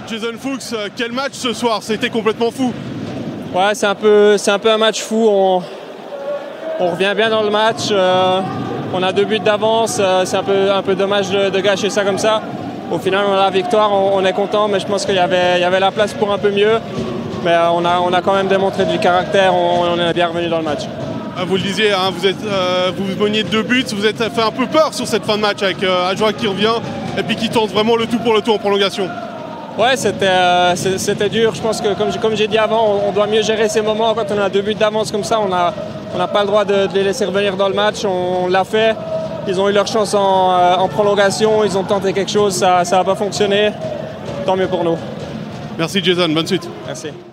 Jason Fuchs, quel match ce soir? C'était complètement fou. Ouais, c'est un peu un match fou. On revient bien dans le match. On a 2 buts d'avance. C'est un peu dommage de gâcher ça comme ça. Au final, on a la victoire. On est content, mais je pense qu'il y avait la place pour un peu mieux. Mais on a quand même démontré du caractère. On est bien revenu dans le match. Vous le disiez, hein, vous meniez 2 buts. Vous êtes fait un peu peur sur cette fin de match avec Adjoa qui revient et puis qui tente vraiment le tout pour le tout en prolongation. Ouais, c'était dur. Je pense que, comme j'ai dit avant, on doit mieux gérer ces moments. Quand on a 2 buts d'avance comme ça, on n'a pas le droit de les laisser revenir dans le match. On l'a fait. Ils ont eu leur chance en prolongation. Ils ont tenté quelque chose. Ça n'a pas fonctionné. Tant mieux pour nous. Merci Jason, bonne suite. Merci.